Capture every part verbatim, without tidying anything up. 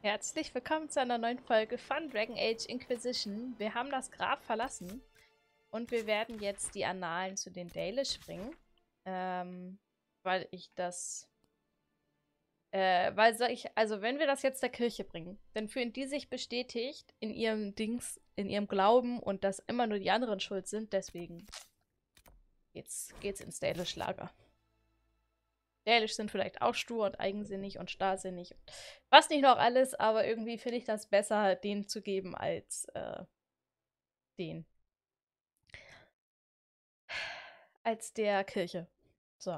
Herzlich willkommen zu einer neuen Folge von Dragon Age Inquisition. Wir haben das Grab verlassen und wir werden jetzt die Annalen zu den Dalish bringen, ähm, weil ich das, äh, weil soll ich, also wenn wir das jetzt der Kirche bringen, dann fühlen die sich bestätigt in ihrem Dings, in ihrem Glauben und dass immer nur die anderen schuld sind, deswegen geht's, geht's ins Dalish-Lager. Dalish sind vielleicht auch stur und eigensinnig und starrsinnig und was nicht noch alles, aber irgendwie finde ich das besser, denen zu geben als äh, den. Als der Kirche. So.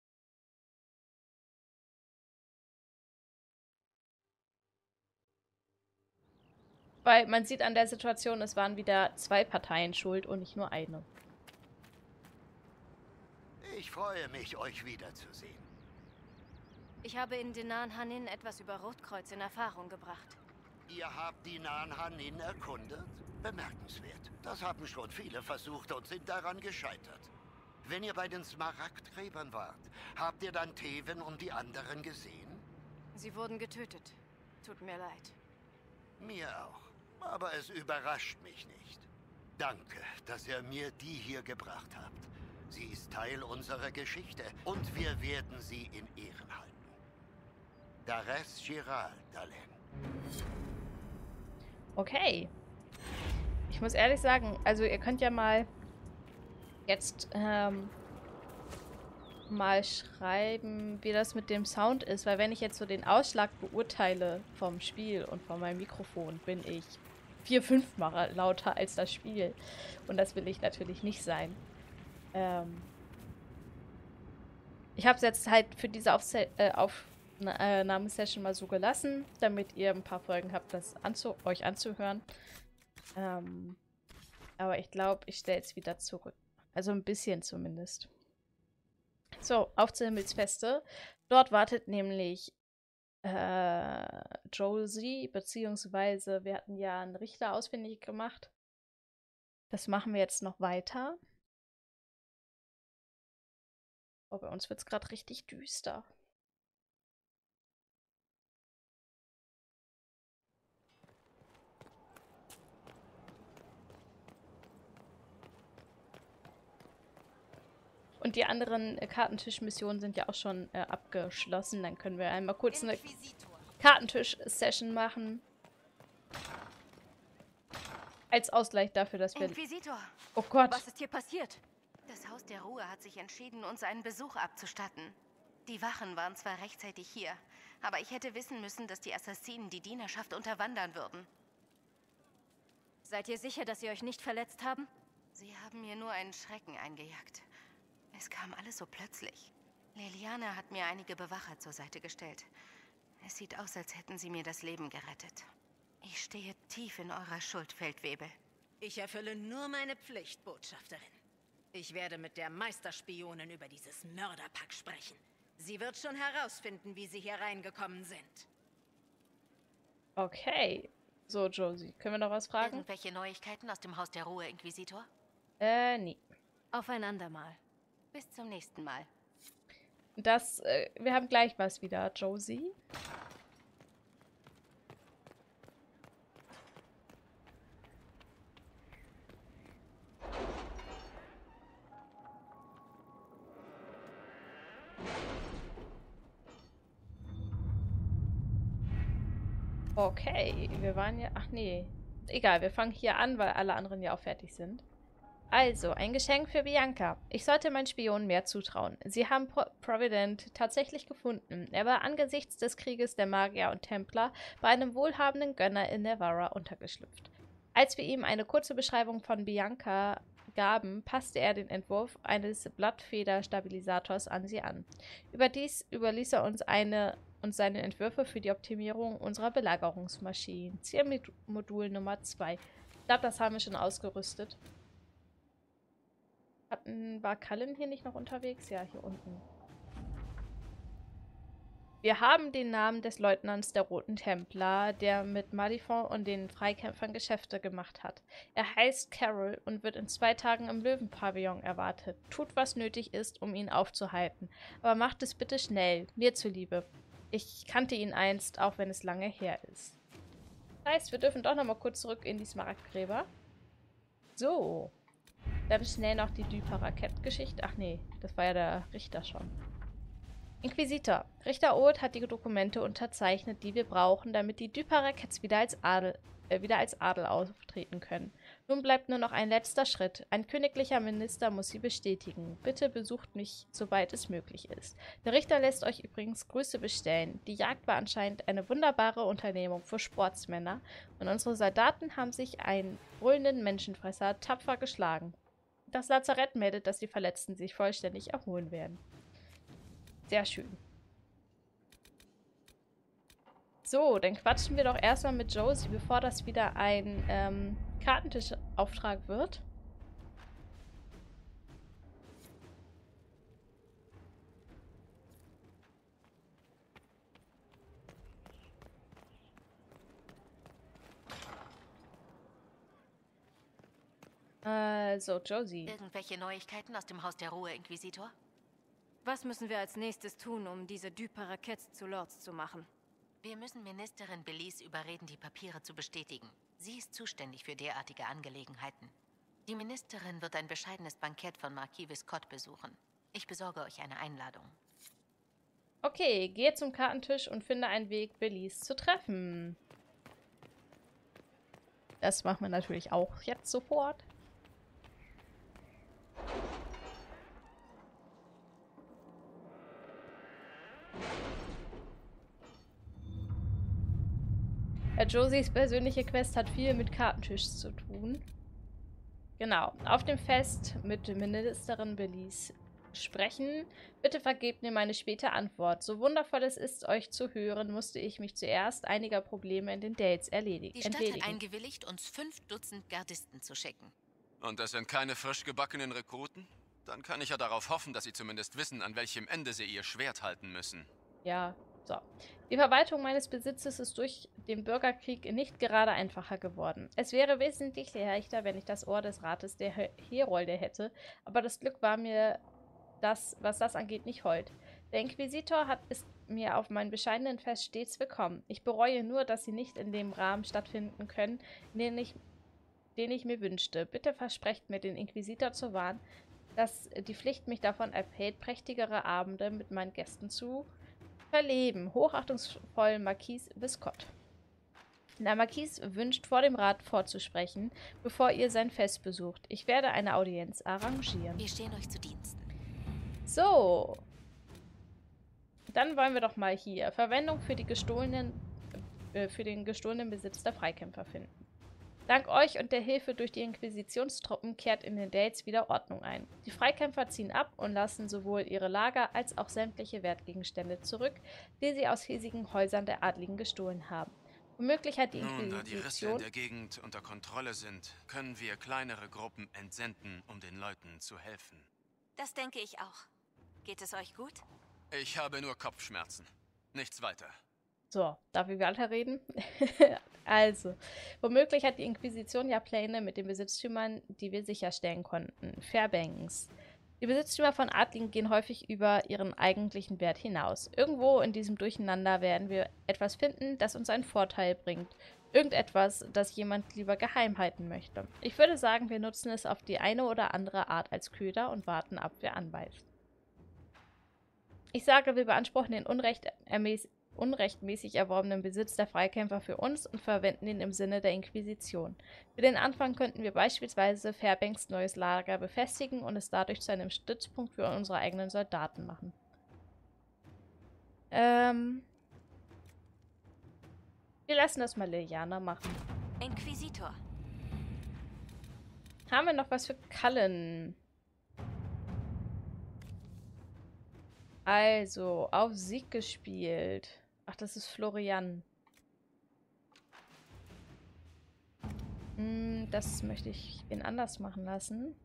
Weil man sieht an der Situation, es waren wieder zwei Parteien schuld und nicht nur eine. Ich freue mich, euch wiederzusehen. Ich habe in Dinan Hanin etwas über Rotkreuz in Erfahrung gebracht. Ihr habt die Dinan Hanin erkundet? Bemerkenswert. Das haben schon viele versucht und sind daran gescheitert. Wenn ihr bei den Smaragdgräbern wart, habt ihr dann Teven und die anderen gesehen? Sie wurden getötet. Tut mir leid. Mir auch. Aber es überrascht mich nicht. Danke, dass ihr mir die hier gebracht habt. Sie ist Teil unserer Geschichte und wir werden sie in Ehren halten. Dares Giral, Dalen. Okay. Ich muss ehrlich sagen, also ihr könnt ja mal jetzt ähm, mal schreiben, wie das mit dem Sound ist, weil wenn ich jetzt so den Ausschlag beurteile vom Spiel und von meinem Mikrofon, bin ich vier, fünf Mal lauter als das Spiel. Und das will ich natürlich nicht sein. Ähm ich habe es jetzt halt für diese Aufse äh, Aufnahmesession mal so gelassen, damit ihr ein paar Folgen habt, das anzu euch anzuhören. Ähm aber ich glaube, ich stelle es wieder zurück. Also ein bisschen zumindest. So, auf zur Himmelsfeste. Dort wartet nämlich äh, Josie, beziehungsweise wir hatten ja einen Richter ausfindig gemacht. Das machen wir jetzt noch weiter. Oh, bei uns wird es gerade richtig düster. Und die anderen äh, Kartentischmissionen sind ja auch schon äh, abgeschlossen. Dann können wir einmal kurz eine Kartentisch-Session machen. Als Ausgleich dafür, dass wir... Inquisitor! Oh Gott! Was ist hier passiert? Das Haus der Ruhe hat sich entschieden, uns einen Besuch abzustatten. Die Wachen waren zwar rechtzeitig hier, aber ich hätte wissen müssen, dass die Assassinen die Dienerschaft unterwandern würden. Seid ihr sicher, dass sie euch nicht verletzt haben? Sie haben mir nur einen Schrecken eingejagt. Es kam alles so plötzlich. Leliana hat mir einige Bewacher zur Seite gestellt. Es sieht aus, als hätten sie mir das Leben gerettet. Ich stehe tief in eurer Schuld, Feldwebel. Ich erfülle nur meine Pflicht, Botschafterin. Ich werde mit der Meisterspionin über dieses Mörderpack sprechen. Sie wird schon herausfinden, wie sie hier reingekommen sind. Okay. So, Josie, können wir noch was fragen? Irgendwelche Neuigkeiten aus dem Haus der Ruhe, Inquisitor? Äh, nie. Auf ein andermal. Bis zum nächsten Mal. Das, äh, wir haben gleich was wieder, Josie. Okay, wir waren ja... Ach nee. Egal, wir fangen hier an, weil alle anderen ja auch fertig sind. Also, ein Geschenk für Bianca. Ich sollte meinen Spionen mehr zutrauen. Sie haben Pro Provident tatsächlich gefunden. Er war angesichts des Krieges der Magier und Templer bei einem wohlhabenden Gönner in Nevarra untergeschlüpft. Als wir ihm eine kurze Beschreibung von Bianca gaben, passte er den Entwurf eines Blattfeder-Stabilisators an sie an. Überdies überließ er uns eine und seine Entwürfe für die Optimierung unserer Belagerungsmaschinen. Zielmodul Nummer zwei. Ich glaube, das haben wir schon ausgerüstet. Hatten, war Cullen hier nicht noch unterwegs? Ja, hier unten. Wir haben den Namen des Leutnants der Roten Templer, der mit Malifaux und den Freikämpfern Geschäfte gemacht hat. Er heißt Carol und wird in zwei Tagen im Löwenpavillon erwartet. Tut, was nötig ist, um ihn aufzuhalten. Aber macht es bitte schnell, mir zuliebe. Ich kannte ihn einst, auch wenn es lange her ist. Das heißt, wir dürfen doch nochmal kurz zurück in die Smaragdgräber. So. Dann schnell noch die Düperer-Cat-Geschichte. Ach nee, das war ja der Richter schon. Inquisitor. Richter Oath hat die Dokumente unterzeichnet, die wir brauchen, damit die Düperer Cats wieder als Adel, äh, wieder als Adel auftreten können. Nun bleibt nur noch ein letzter Schritt. Ein königlicher Minister muss sie bestätigen. Bitte besucht mich, sobald es möglich ist. Der Richter lässt euch übrigens Grüße bestellen. Die Jagd war anscheinend eine wunderbare Unternehmung für Sportsmänner und unsere Soldaten haben sich einen brüllenden Menschenfresser tapfer geschlagen. Das Lazarett meldet, dass die Verletzten sich vollständig erholen werden. Sehr schön. So, dann quatschen wir doch erstmal mit Josie, bevor das wieder ein ähm, Kartentischauftrag wird. Also, Josie. Irgendwelche Neuigkeiten aus dem Haus der Ruhe, Inquisitor? Was müssen wir als nächstes tun, um diese Düperer Cats zu Lords zu machen? Wir müssen Ministerin Belize überreden, die Papiere zu bestätigen. Sie ist zuständig für derartige Angelegenheiten. Die Ministerin wird ein bescheidenes Bankett von Marquis Viscott besuchen. Ich besorge euch eine Einladung. Okay, gehe zum Kartentisch und finde einen Weg, Belize zu treffen. Das machen wir natürlich auch jetzt sofort. Herr Josies persönliche Quest hat viel mit Kartentisch zu tun. Genau. Auf dem Fest mit Ministerin Belize sprechen. Bitte vergebt mir meine späte Antwort. So wundervoll es ist, euch zu hören, musste ich mich zuerst einiger Probleme in den Dates erledigen. Die Stadt hat eingewilligt, uns fünf Dutzend Gardisten zu schicken. Und das sind keine frisch gebackenen Rekruten? Dann kann ich ja darauf hoffen, dass sie zumindest wissen, an welchem Ende sie ihr Schwert halten müssen. Ja, so. Die Verwaltung meines Besitzes ist durch den Bürgerkrieg nicht gerade einfacher geworden. Es wäre wesentlich leichter, wenn ich das Ohr des Rates der Herolde hätte, aber das Glück war mir, das, was das angeht, nicht hold. Der Inquisitor hat ist mir auf meinen bescheidenen Fest stets willkommen. Ich bereue nur, dass sie nicht in dem Rahmen stattfinden können, den ich, den ich mir wünschte. Bitte versprecht mir, den Inquisitor zu warnen, dass die Pflicht mich davon abhält, prächtigere Abende mit meinen Gästen zu verleben. Hochachtungsvoll Marquis Viscott. Der Marquis wünscht, vor dem Rat vorzusprechen, bevor ihr sein Fest besucht. Ich werde eine Audienz arrangieren. Wir stehen euch zu Diensten. So. Dann wollen wir doch mal hier Verwendung für die gestohlenen, äh, für den gestohlenen Besitz der Freikämpfer finden. Dank euch und der Hilfe durch die Inquisitionstruppen kehrt in den Dates wieder Ordnung ein. Die Freikämpfer ziehen ab und lassen sowohl ihre Lager als auch sämtliche Wertgegenstände zurück, die sie aus hiesigen Häusern der Adligen gestohlen haben. Womöglich hat die Inquisition... Nun, da die Risse in der Gegend unter Kontrolle sind, können wir kleinere Gruppen entsenden, um den Leuten zu helfen. Das denke ich auch. Geht es euch gut? Ich habe nur Kopfschmerzen. Nichts weiter. So, darf ich weiterreden? Also, womöglich hat die Inquisition ja Pläne mit den Besitztümern, die wir sicherstellen konnten. Fairbanks. Die Besitztümer von Adligen gehen häufig über ihren eigentlichen Wert hinaus. Irgendwo in diesem Durcheinander werden wir etwas finden, das uns einen Vorteil bringt. Irgendetwas, das jemand lieber geheim halten möchte. Ich würde sagen, wir nutzen es auf die eine oder andere Art als Köder und warten ab, wer anbeißt. Ich sage, wir beanspruchen den Unrecht ermäß unrechtmäßig erworbenen Besitz der Freikämpfer für uns und verwenden ihn im Sinne der Inquisition. Für den Anfang könnten wir beispielsweise Fairbanks neues Lager befestigen und es dadurch zu einem Stützpunkt für unsere eigenen Soldaten machen. Ähm... Wir lassen das mal Liliana machen. Inquisitor. Haben wir noch was für Cullen? Also, auf Sieg gespielt. Ach, das ist Florian. Hm, das möchte ich ihn anders machen lassen.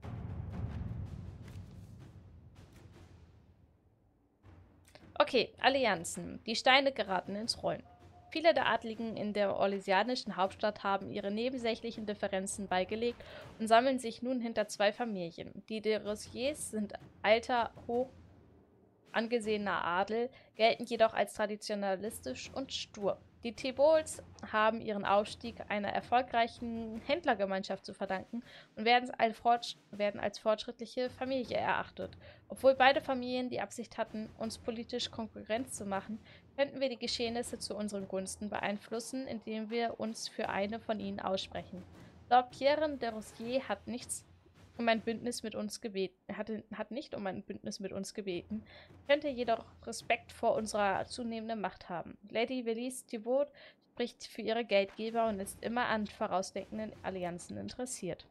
Okay, Allianzen. Die Steine geraten ins Rollen. Viele der Adligen in der orlesianischen Hauptstadt haben ihre nebensächlichen Differenzen beigelegt und sammeln sich nun hinter zwei Familien. Die de Rossiers sind alter, hoch angesehener Adel, gelten jedoch als traditionalistisch und stur. Die Thebolds haben ihren Aufstieg einer erfolgreichen Händlergemeinschaft zu verdanken und werden als, fortsch werden als fortschrittliche Familie erachtet. Obwohl beide Familien die Absicht hatten, uns politisch Konkurrenz zu machen, könnten wir die Geschehnisse zu unseren Gunsten beeinflussen, indem wir uns für eine von ihnen aussprechen. Lord Pierre de Rosier hat nichts um ein Bündnis mit uns gebeten, hatte, hat nicht um ein Bündnis mit uns gebeten, könnte jedoch Respekt vor unserer zunehmenden Macht haben. Lady Velise Thibaud spricht für ihre Geldgeber und ist immer an vorausdenkenden Allianzen interessiert.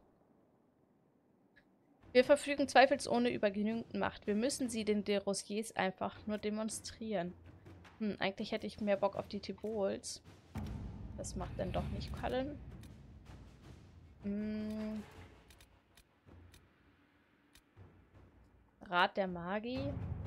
Wir verfügen zweifelsohne über genügend Macht. Wir müssen sie den de Rosiers einfach nur demonstrieren. Hm, eigentlich hätte ich mehr Bock auf die Thibaulds. Das macht dann doch nicht Cullen. Hm. Rat der Magie.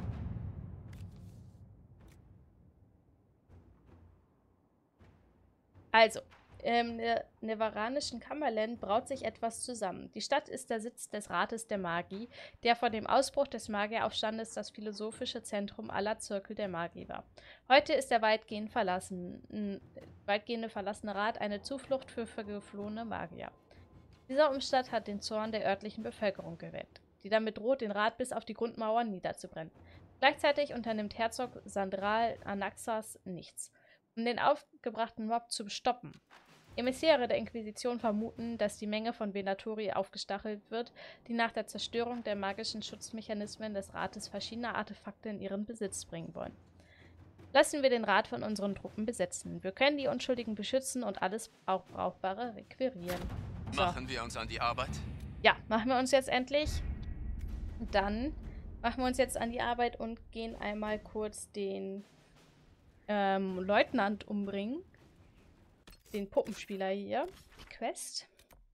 Also, im ne nevaranischen Kammerland braut sich etwas zusammen. Die Stadt ist der Sitz des Rates der Magie, der vor dem Ausbruch des Magieraufstandes das philosophische Zentrum aller Zirkel der Magie war. Heute ist der weitgehend verlassen, weitgehende verlassene Rat eine Zuflucht für geflohene Magier. Dieser Umstand hat den Zorn der örtlichen Bevölkerung geweckt, die damit droht, den Rat bis auf die Grundmauern niederzubrennen. Gleichzeitig unternimmt Herzog Sandral Anaxas nichts, um den aufgebrachten Mob zu stoppen. Emissäre der Inquisition vermuten, dass die Menge von Venatori aufgestachelt wird, die nach der Zerstörung der magischen Schutzmechanismen des Rates verschiedene Artefakte in ihren Besitz bringen wollen. Lassen wir den Rat von unseren Truppen besetzen. Wir können die Unschuldigen beschützen und alles auch Brauchbare requirieren. So. Machen wir uns an die Arbeit? Ja, machen wir uns jetzt endlich. Dann machen wir uns jetzt an die Arbeit und gehen einmal kurz den ähm, Leutnant umbringen. Den Puppenspieler hier. Die Quest.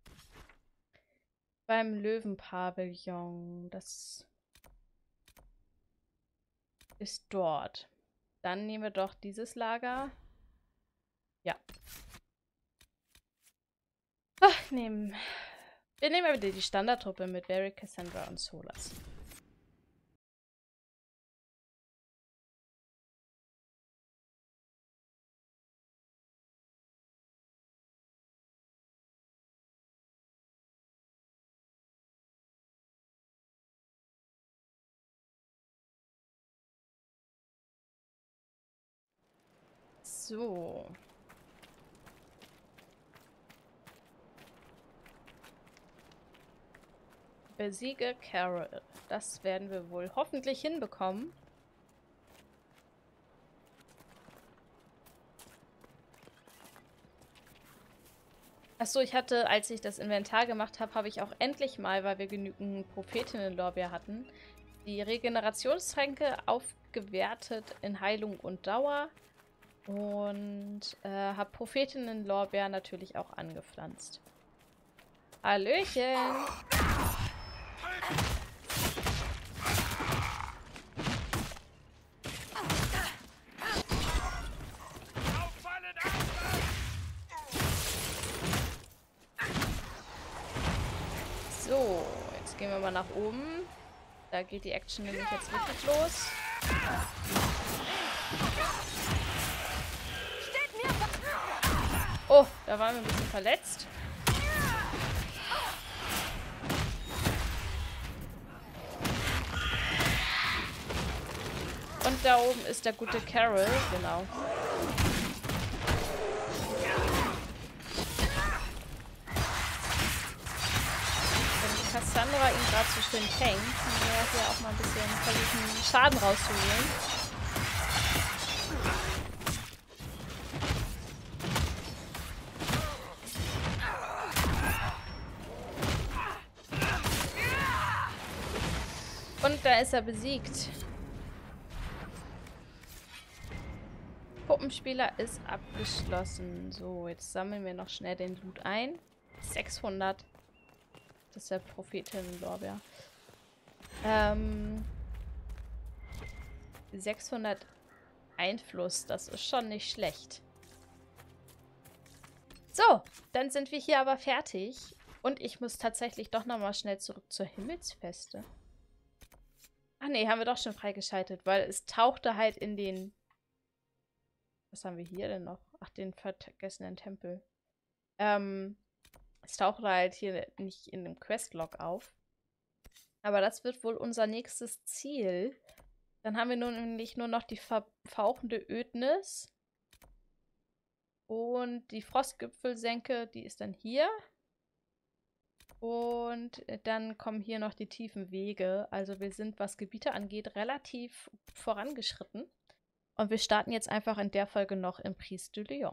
Beim Löwenpavillon. Das ist dort. Dann nehmen wir doch dieses Lager. Ja. Ach, nehmen. Wir nehmen wieder die Standardtruppe mit Barry, Cassandra und Solas. So. Besiege Carol. Das werden wir wohl hoffentlich hinbekommen. Achso, ich hatte, als ich das Inventar gemacht habe, habe ich auch endlich mal, weil wir genügend Prophetinnen-Lorbeer hatten, die Regenerationstränke aufgewertet in Heilung und Dauer. Und äh, habe Prophetinnen-Lorbeer natürlich auch angepflanzt. Hallöchen! So, jetzt gehen wir mal nach oben. Da geht die Action nämlich jetzt wirklich los. Oh, da waren wir ein bisschen verletzt. Und da oben ist der gute Carol, genau. Wenn Cassandra ihn gerade so schön tankt, können wir hier auch mal ein bisschen versuchen, Schaden rauszuholen. Und da ist er besiegt. Puppenspieler ist abgeschlossen. So, jetzt sammeln wir noch schnell den Loot ein. sechshundert. Das ist der Prophetinnen-Lorbeer. Ähm, sechshundert Einfluss. Das ist schon nicht schlecht. So, dann sind wir hier aber fertig. Und ich muss tatsächlich doch nochmal schnell zurück zur Himmelsfeste. Ach nee, haben wir doch schon freigeschaltet, weil es tauchte halt in den... Was haben wir hier denn noch? Ach, den vergessenen Tempel. Ähm, es tauchte halt hier nicht in dem Questlog auf. Aber das wird wohl unser nächstes Ziel. Dann haben wir nun nämlich nur noch die verfauchende Ödnis. Und die Frostgipfelsenke, die ist dann hier. Und dann kommen hier noch die tiefen Wege. Also wir sind, was Gebiete angeht, relativ vorangeschritten. Und wir starten jetzt einfach in der Folge noch im Prise de Lyon.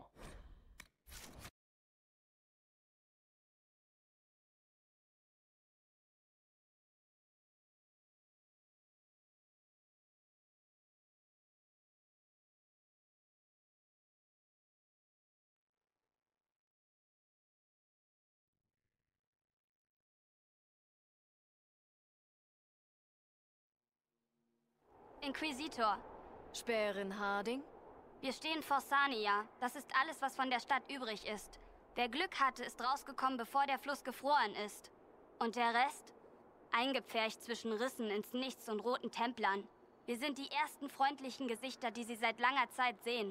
Inquisitor, Späherin Harding? wir stehen vor Sania. Das ist alles, was von der Stadt übrig ist. Wer Glück hatte, ist rausgekommen, bevor der Fluss gefroren ist. Und der Rest? Eingepfercht zwischen Rissen ins Nichts und roten Templern. Wir sind die ersten freundlichen Gesichter, die sie seit langer Zeit sehen.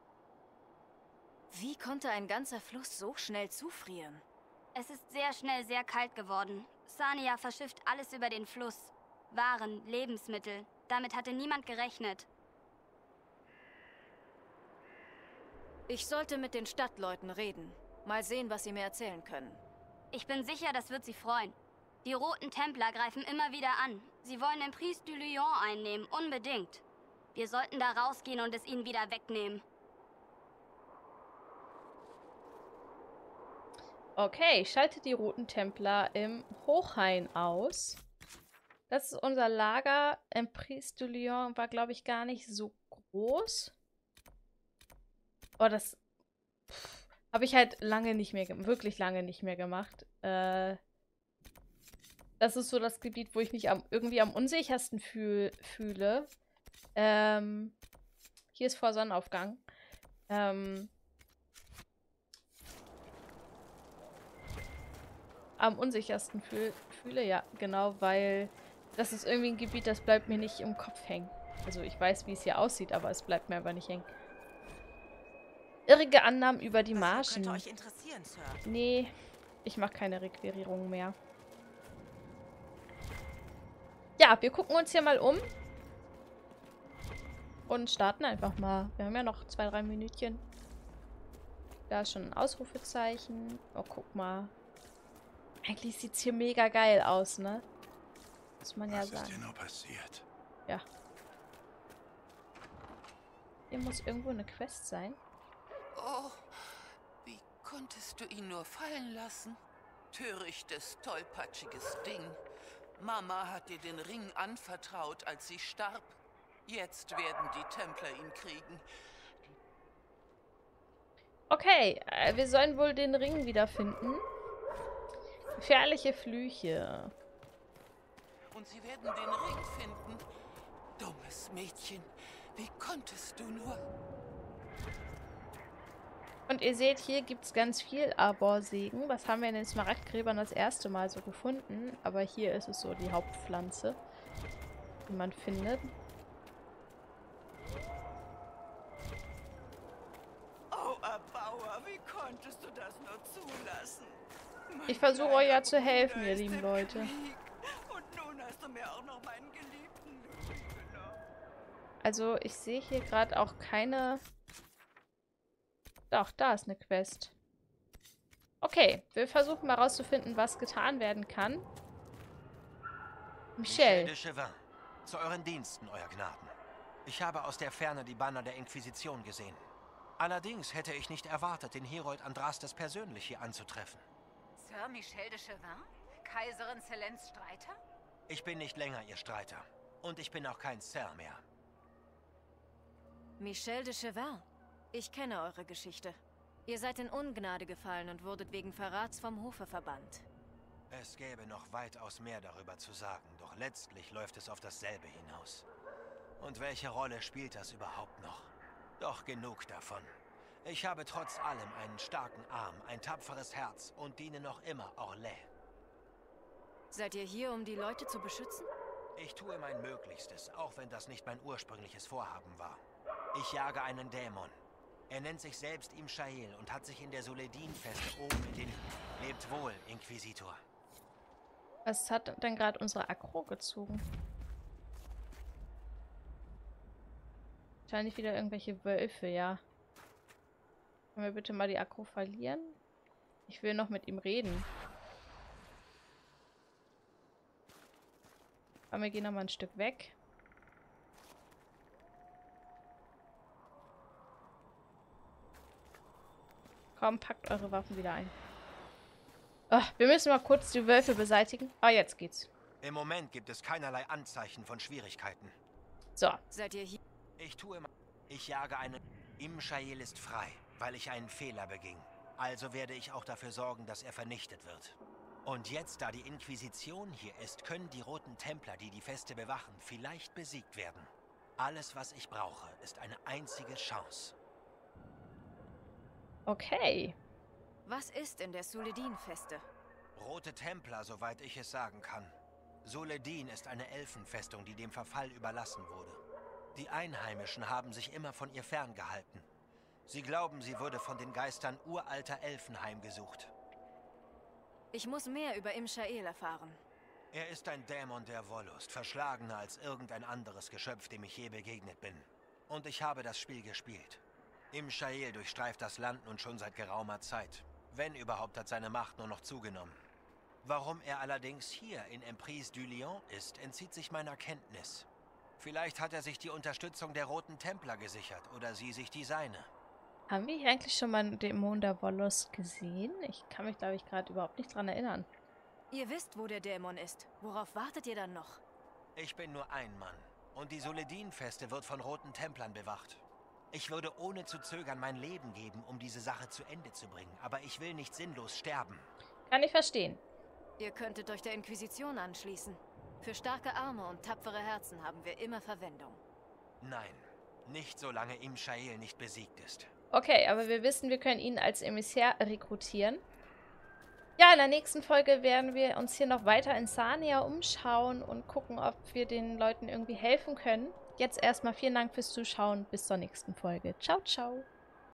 Wie konnte ein ganzer Fluss so schnell zufrieren? Es ist sehr schnell sehr kalt geworden. Sania verschifft alles über den Fluss. Waren, Lebensmittel. Damit hatte niemand gerechnet. Ich sollte mit den Stadtleuten reden. Mal sehen, was sie mir erzählen können. Ich bin sicher, das wird sie freuen. Die roten Templer greifen immer wieder an. Sie wollen den Prise du Lyon einnehmen, unbedingt. Wir sollten da rausgehen und es ihnen wieder wegnehmen. Okay, schalte die roten Templer im Hochhain aus. Das ist unser Lager. Im Prise du Lyon war, glaube ich, gar nicht so groß. Oh, das habe ich halt lange nicht mehr, wirklich lange nicht mehr gemacht. Äh, das ist so das Gebiet, wo ich mich am, irgendwie am unsichersten fühl, fühle. Ähm, hier ist vor Sonnenaufgang. Ähm, am unsichersten fühl, fühle, ja, genau, weil das ist irgendwie ein Gebiet, das bleibt mir nicht im Kopf hängen. Also ich weiß, wie es hier aussieht, aber es bleibt mir einfach nicht hängen. Irrige Annahmen über die Marschen. Könnte euch interessieren, Sir. Nee, ich mache keine Requirierung mehr. Ja, wir gucken uns hier mal um. Und starten einfach mal. Wir haben ja noch zwei, drei Minütchen. Da ist schon ein Ausrufezeichen. Oh, guck mal. Eigentlich sieht es hier mega geil aus, ne? Muss man ja sagen. Was ist hier noch passiert? Ja. Hier muss irgendwo eine Quest sein. Oh, wie konntest du ihn nur fallen lassen? Törichtes, tollpatschiges Ding. Mama hat dir den Ring anvertraut, als sie starb. Jetzt werden die Templer ihn kriegen. Okay, äh, wir sollen wohl den Ring wiederfinden. Gefährliche Flüche. Und sie werden den Ring finden. Dummes Mädchen, wie konntest du nur? Und ihr seht, hier gibt es ganz viel Arborsegen. Das haben wir in den Smaragdgräbern das erste Mal so gefunden. Aber hier ist es so die Hauptpflanze, die man findet. Oh, Erbauer, wie konntest du das nur zulassen? Mein Ich versuche euch ja kleiner zu helfen, Bruder ihr ist lieben im Leute. Krieg. Und nun hast du mir auch noch meinen geliebten Louis genommen. Also ich sehe hier gerade auch keine... Doch, da ist eine Quest. Okay, wir versuchen mal rauszufinden, was getan werden kann. Michel. Michel de Chevin, zu euren Diensten, euer Gnaden. Ich habe aus der Ferne die Banner der Inquisition gesehen. Allerdings hätte ich nicht erwartet, den Herold Andrastes persönlich hier anzutreffen. Sir Michel de Chevin? Kaiserin Celens Streiter? Ich bin nicht länger ihr Streiter. Und ich bin auch kein Sir mehr. Michel de Chevin. Ich kenne eure Geschichte. Ihr seid in Ungnade gefallen und wurdet wegen Verrats vom Hofe verbannt. Es gäbe noch weitaus mehr darüber zu sagen, doch letztlich läuft es auf dasselbe hinaus. Und welche Rolle spielt das überhaupt noch? Doch genug davon. Ich habe trotz allem einen starken Arm, ein tapferes Herz und diene noch immer Orlais. Seid ihr hier, um die Leute zu beschützen? Ich tue mein Möglichstes, auch wenn das nicht mein ursprüngliches Vorhaben war. Ich jage einen Dämon. Er nennt sich selbst Imshael und hat sich in der Soledin-Feste oben mit den... Lebt wohl, Inquisitor. Was hat denn gerade unsere Aggro gezogen? Wahrscheinlich wieder irgendwelche Wölfe, ja. Können wir bitte mal die Aggro verlieren? Ich will noch mit ihm reden. Aber wir gehen noch mal ein Stück weg. Komm, packt eure Waffen wieder ein. Oh, wir müssen mal kurz die Wölfe beseitigen. Ah, jetzt geht's. Im Moment gibt es keinerlei Anzeichen von Schwierigkeiten. So. Seid ihr hier? Ich tue... Ich jage einen... Imshael ist frei, weil ich einen Fehler beging. Also werde ich auch dafür sorgen, dass er vernichtet wird. Und jetzt, da die Inquisition hier ist, können die Roten Templer, die die Feste bewachen, vielleicht besiegt werden. Alles, was ich brauche, ist eine einzige Chance. Okay. Was ist in der Soledin-Feste? Rote Templer, soweit ich es sagen kann. Soledin ist eine Elfenfestung, die dem Verfall überlassen wurde. Die Einheimischen haben sich immer von ihr ferngehalten. Sie glauben, sie wurde von den Geistern uralter Elfen heimgesucht. Ich muss mehr über Imshael erfahren. Er ist ein Dämon der Wollust, verschlagener als irgendein anderes Geschöpf, dem ich je begegnet bin. Und ich habe das Spiel gespielt. Imshael durchstreift das Land nun schon seit geraumer Zeit. Wenn überhaupt, hat seine Macht nur noch zugenommen. Warum er allerdings hier in Emprise du Lion ist, entzieht sich meiner Kenntnis. Vielleicht hat er sich die Unterstützung der Roten Templer gesichert oder sie sich die seine. Haben wir hier eigentlich schon mal einen Dämon der Wollust gesehen? Ich kann mich, glaube ich, gerade überhaupt nicht dran erinnern. Ihr wisst, wo der Dämon ist. Worauf wartet ihr dann noch? Ich bin nur ein Mann. Und die Soledin-Feste wird von Roten Templern bewacht. Ich würde ohne zu zögern mein Leben geben, um diese Sache zu Ende zu bringen. Aber ich will nicht sinnlos sterben. Kann ich verstehen. Ihr könntet euch der Inquisition anschließen. Für starke Arme und tapfere Herzen haben wir immer Verwendung. Nein, nicht solange Imshael nicht besiegt ist. Okay, aber wir wissen, wir können ihn als Emissär rekrutieren. Ja, in der nächsten Folge werden wir uns hier noch weiter in Sarnia umschauen und gucken, ob wir den Leuten irgendwie helfen können. Jetzt erstmal vielen Dank fürs Zuschauen. Bis zur nächsten Folge. Ciao, ciao.